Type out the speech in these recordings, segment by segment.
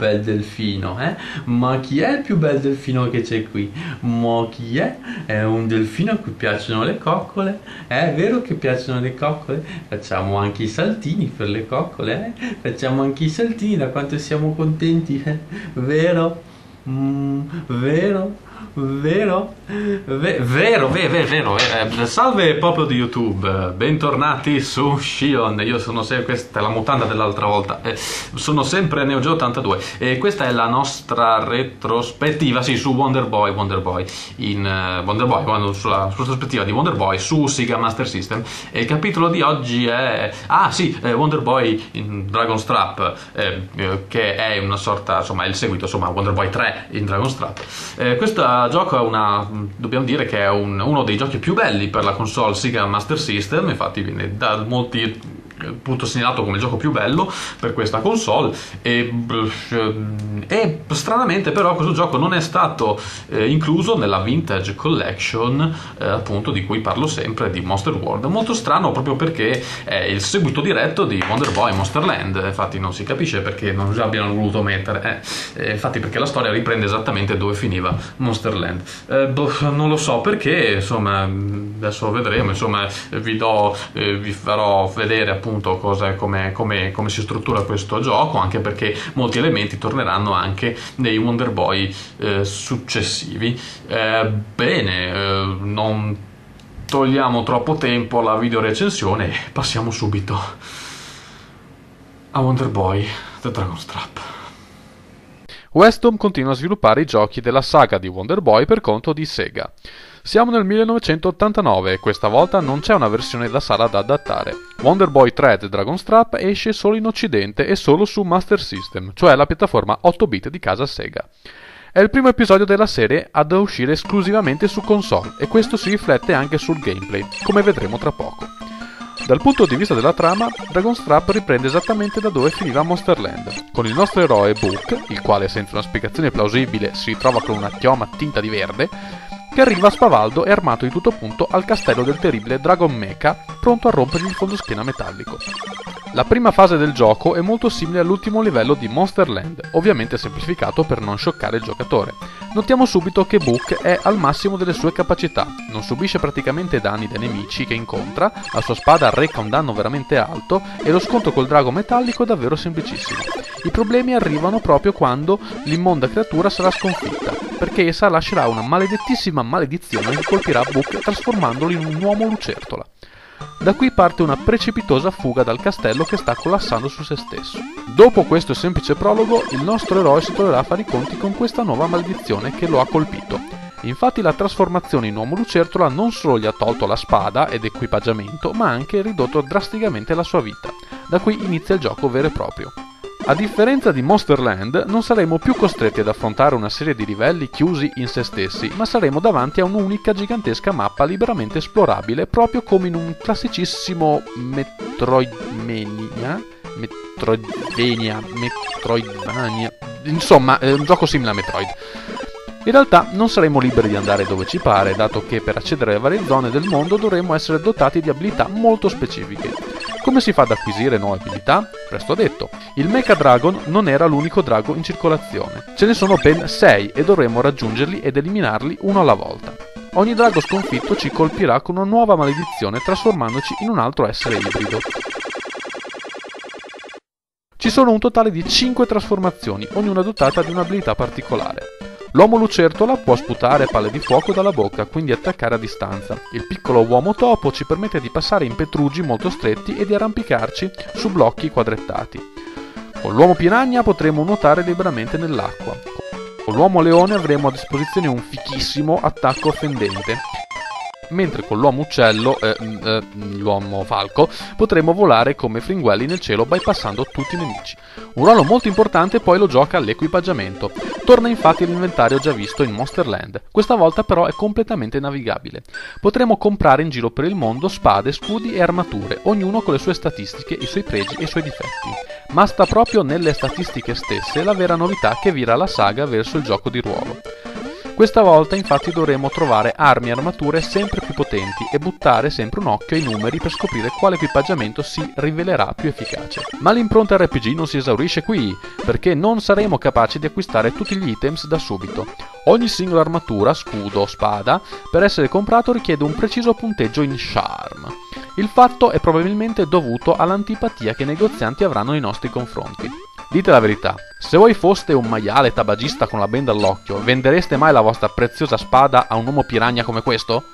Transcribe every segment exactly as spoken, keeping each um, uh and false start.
bel delfino, eh? Ma chi è il più bel delfino che c'è qui? Ma chi è? È un delfino a cui piacciono le coccole? È vero che piacciono le coccole? Facciamo anche i saltini per le coccole, eh? Facciamo anche i saltini, da quanto siamo contenti, eh? Vero? Mm, vero? Vero? Ve vero, ve ve vero, eh, salve popolo di YouTube, bentornati su Shion. Io sono sempre, questa è la mutanda dell'altra volta, eh, sono sempre NeoGeo ottantadue e questa è la nostra retrospettiva, sì, su Wonder Boy, Wonder Boy, in uh, Wonder Boy, quando, sulla, sulla retrospettiva di Wonder Boy su Sega Master System. E il capitolo di oggi è, ah sì, eh, Wonder Boy in Dragon's Trap, eh, eh, che è una sorta, insomma, è il seguito, insomma, Wonder Boy tre in Dragon's Trap. Eh, questa gioco è una, dobbiamo dire che è un, uno dei giochi più belli per la console Sega Master System, infatti viene da molti appunto segnalato come il gioco più bello per questa console e, e stranamente però questo gioco non è stato eh, incluso nella Vintage Collection, eh, appunto, di cui parlo sempre, di Monster World. Molto strano, proprio perché è il seguito diretto di Wonder Boy Monster Land. Infatti non si capisce perché non abbiano voluto mettere, eh, infatti perché la storia riprende esattamente dove finiva Monster Land. Eh, boh, non lo so perché, insomma, adesso vedremo, insomma, vi do, eh, vi farò vedere appunto cosa, come, come, come si struttura questo gioco, anche perché molti elementi torneranno anche nei Wonder Boy eh, successivi. Eh, bene, eh, non togliamo troppo tempo alla video recensione e passiamo subito a Wonder Boy The Dragon's Trap. Weston continua a sviluppare i giochi della saga di Wonder Boy per conto di Sega. Siamo nel millenovecentottantanove e questa volta non c'è una versione da sala da adattare. Wonder Boy tre The Dragon's Trap esce solo in Occidente e solo su Master System, cioè la piattaforma otto bit di casa Sega. È il primo episodio della serie ad uscire esclusivamente su console e questo si riflette anche sul gameplay, come vedremo tra poco. Dal punto di vista della trama, Dragon's Trap riprende esattamente da dove finiva Monster Land, con il nostro eroe Book, il quale senza una spiegazione plausibile si ritrova con una chioma tinta di verde, che arriva spavaldo e armato di tutto punto al castello del terribile Dragon Mecha, pronto a rompergli il fondoschiena metallico. La prima fase del gioco è molto simile all'ultimo livello di Monster Land, ovviamente semplificato per non scioccare il giocatore. Notiamo subito che Book è al massimo delle sue capacità, non subisce praticamente danni dai nemici che incontra, la sua spada reca un danno veramente alto e lo scontro col drago metallico è davvero semplicissimo. I problemi arrivano proprio quando l'immonda creatura sarà sconfitta, perché essa lascerà una maledettissima maledizione che colpirà Book trasformandolo in un uomo lucertola. Da qui parte una precipitosa fuga dal castello che sta collassando su se stesso. Dopo questo semplice prologo, il nostro eroe si troverà a fare i conti con questa nuova maledizione che lo ha colpito. Infatti la trasformazione in uomo lucertola non solo gli ha tolto la spada ed equipaggiamento, ma ha anche ridotto drasticamente la sua vita. Da qui inizia il gioco vero e proprio. A differenza di Monster Land, non saremo più costretti ad affrontare una serie di livelli chiusi in se stessi, ma saremo davanti a un'unica gigantesca mappa liberamente esplorabile, proprio come in un classicissimo Metroidvania, Metroidvania, Metroidvania, insomma, è un gioco simile a Metroid. In realtà non saremo liberi di andare dove ci pare, dato che per accedere alle varie zone del mondo dovremo essere dotati di abilità molto specifiche. Come si fa ad acquisire nuove abilità? Presto detto. Il Mecha Dragon non era l'unico drago in circolazione. Ce ne sono ben sei e dovremo raggiungerli ed eliminarli uno alla volta. Ogni drago sconfitto ci colpirà con una nuova maledizione trasformandoci in un altro essere ibrido. Ci sono un totale di cinque trasformazioni, ognuna dotata di un'abilità particolare. L'uomo lucertola può sputare palle di fuoco dalla bocca, quindi attaccare a distanza. Il piccolo uomo topo ci permette di passare in petrugi molto stretti e di arrampicarci su blocchi quadrettati. Con l'uomo piranha potremo nuotare liberamente nell'acqua. Con l'uomo leone avremo a disposizione un fichissimo attacco fendente. Mentre con l'uomo uccello, eh, eh, l'uomo falco, potremo volare come fringuelli nel cielo bypassando tutti i nemici. Un ruolo molto importante poi lo gioca l'equipaggiamento. Torna infatti l'inventario già visto in Monster Land, questa volta però è completamente navigabile. Potremo comprare in giro per il mondo spade, scudi e armature, ognuno con le sue statistiche, i suoi pregi e i suoi difetti. Ma sta proprio nelle statistiche stesse la vera novità che vira la saga verso il gioco di ruolo. Questa volta infatti dovremo trovare armi e armature sempre più potenti e buttare sempre un occhio ai numeri per scoprire quale equipaggiamento si rivelerà più efficace. Ma l'impronta R P G non si esaurisce qui, perché non saremo capaci di acquistare tutti gli items da subito. Ogni singola armatura, scudo o spada, per essere comprato richiede un preciso punteggio in charm. Il fatto è probabilmente dovuto all'antipatia che i negozianti avranno nei nostri confronti. Dite la verità, se voi foste un maiale tabagista con la benda all'occhio, vendereste mai la vostra preziosa spada a un uomo piranha come questo?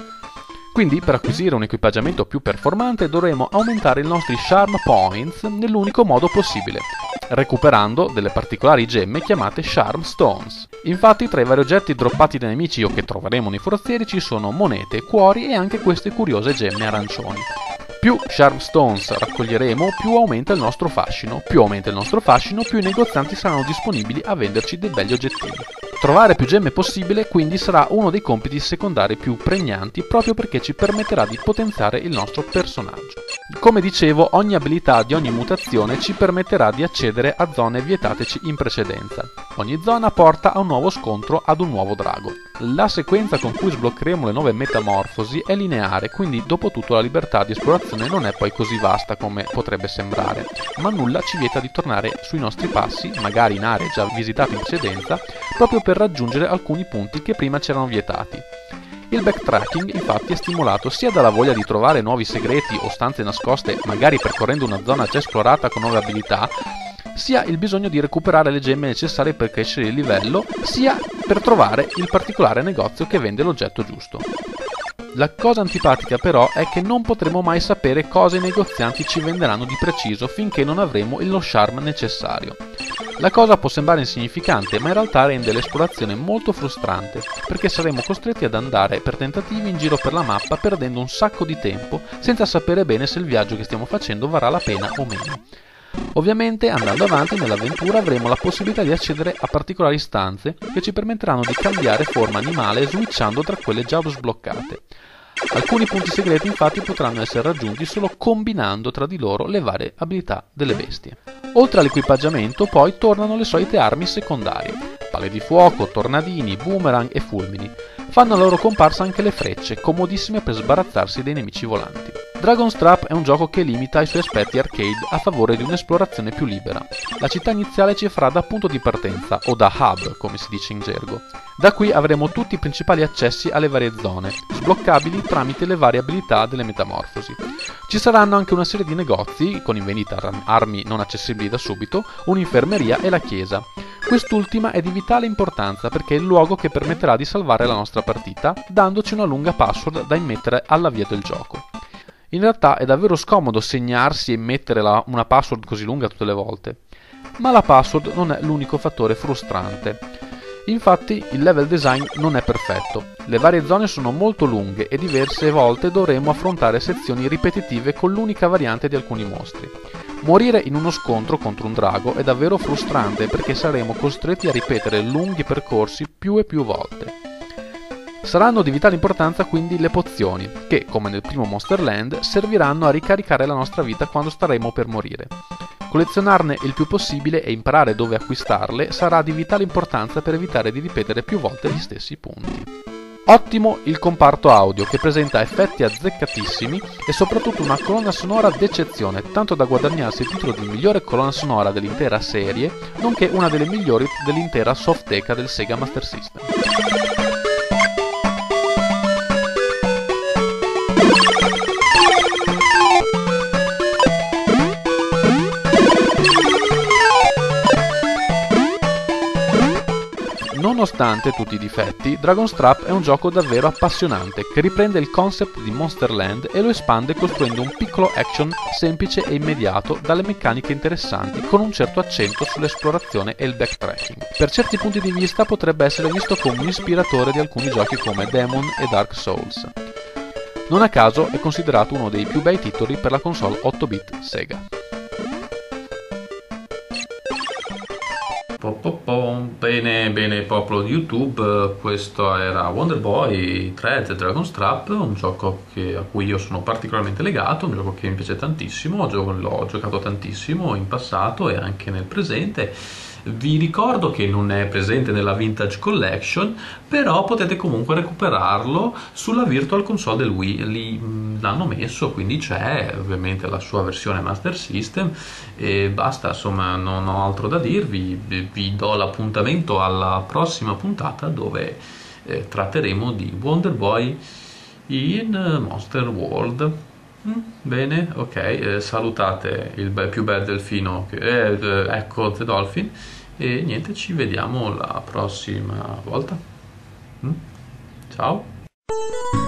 Quindi, per acquisire un equipaggiamento più performante, dovremo aumentare i nostri Charm Points nell'unico modo possibile, recuperando delle particolari gemme chiamate Charm Stones. Infatti, tra i vari oggetti droppati dai nemici o che troveremo nei forzieri ci sono monete, cuori e anche queste curiose gemme arancioni. Più Charm Stones raccoglieremo, più aumenta il nostro fascino. Più aumenta il nostro fascino, più i negozianti saranno disponibili a venderci dei belli oggettini. Trovare più gemme possibile quindi sarà uno dei compiti secondari più pregnanti proprio perché ci permetterà di potenziare il nostro personaggio. Come dicevo, ogni abilità di ogni mutazione ci permetterà di accedere a zone vietateci in precedenza. Ogni zona porta a un nuovo scontro ad un nuovo drago. La sequenza con cui sbloccheremo le nuove metamorfosi è lineare, quindi dopo tutto la libertà di esplorazione non è poi così vasta come potrebbe sembrare, ma nulla ci vieta di tornare sui nostri passi, magari in aree già visitate in precedenza, proprio per raggiungere alcuni punti che prima c'erano vietati. Il backtracking infatti è stimolato sia dalla voglia di trovare nuovi segreti o stanze nascoste, magari percorrendo una zona già esplorata con nuove abilità, sia il bisogno di recuperare le gemme necessarie per crescere il livello, sia per trovare il particolare negozio che vende l'oggetto giusto. La cosa antipatica però è che non potremo mai sapere cosa i negozianti ci venderanno di preciso finché non avremo lo charm necessario. La cosa può sembrare insignificante, ma in realtà rende l'esplorazione molto frustrante, perché saremo costretti ad andare per tentativi in giro per la mappa perdendo un sacco di tempo senza sapere bene se il viaggio che stiamo facendo varrà la pena o meno. Ovviamente, andando avanti nell'avventura avremo la possibilità di accedere a particolari stanze che ci permetteranno di cambiare forma animale switchando tra quelle già sbloccate. Alcuni punti segreti infatti potranno essere raggiunti solo combinando tra di loro le varie abilità delle bestie. Oltre all'equipaggiamento poi tornano le solite armi secondarie, palle di fuoco, tornadini, boomerang e fulmini. Fanno la loro comparsa anche le frecce, comodissime per sbarazzarsi dei nemici volanti. Dragon's Trap è un gioco che limita i suoi aspetti arcade a favore di un'esplorazione più libera. La città iniziale ci farà da punto di partenza, o da hub, come si dice in gergo. Da qui avremo tutti i principali accessi alle varie zone, sbloccabili tramite le varie abilità delle metamorfosi. Ci saranno anche una serie di negozi, con in vendita armi non accessibili da subito, un'infermeria e la chiesa. Quest'ultima è di vitale importanza perché è il luogo che permetterà di salvare la nostra partita, dandoci una lunga password da immettere all'avvio del gioco. In realtà è davvero scomodo segnarsi e mettere la, una password così lunga tutte le volte. Ma la password non è l'unico fattore frustrante. Infatti il level design non è perfetto. Le varie zone sono molto lunghe e diverse volte dovremo affrontare sezioni ripetitive con l'unica variante di alcuni mostri. Morire in uno scontro contro un drago è davvero frustrante perché saremo costretti a ripetere lunghi percorsi più e più volte. Saranno di vitale importanza quindi le pozioni, che, come nel primo Monster Land, serviranno a ricaricare la nostra vita quando staremo per morire. Collezionarne il più possibile e imparare dove acquistarle sarà di vitale importanza per evitare di ripetere più volte gli stessi punti. Ottimo il comparto audio che presenta effetti azzeccatissimi e soprattutto una colonna sonora d'eccezione, tanto da guadagnarsi il titolo di migliore colonna sonora dell'intera serie, nonché una delle migliori dell'intera softeca del Sega Master System. Nonostante tutti i difetti, Dragon's Trap è un gioco davvero appassionante che riprende il concept di Monster Land e lo espande costruendo un piccolo action semplice e immediato dalle meccaniche interessanti con un certo accento sull'esplorazione e il backtracking. Per certi punti di vista potrebbe essere visto come un ispiratore di alcuni giochi come Demon e Dark Souls. Non a caso è considerato uno dei più bei titoli per la console otto bit Sega. Bene, bene popolo di YouTube, questo era Wonder Boy tre The Dragon's Trap, un gioco che, a cui io sono particolarmente legato, un gioco che mi piace tantissimo, l'ho giocato tantissimo in passato e anche nel presente Vi ricordo che non è presente nella Vintage Collection, però potete comunque recuperarlo sulla Virtual Console del Wii, lì mh, l'hanno messo, quindi c'è ovviamente la sua versione Master System e basta, insomma non ho altro da dirvi, vi, vi do l'appuntamento alla prossima puntata dove eh, tratteremo di Wonder Boy in eh, Monster World. Mm, bene, ok, eh, salutate il be- più bel delfino, che, eh, eh, ecco The Dolphin, e niente, ci vediamo la prossima volta. Mm, ciao.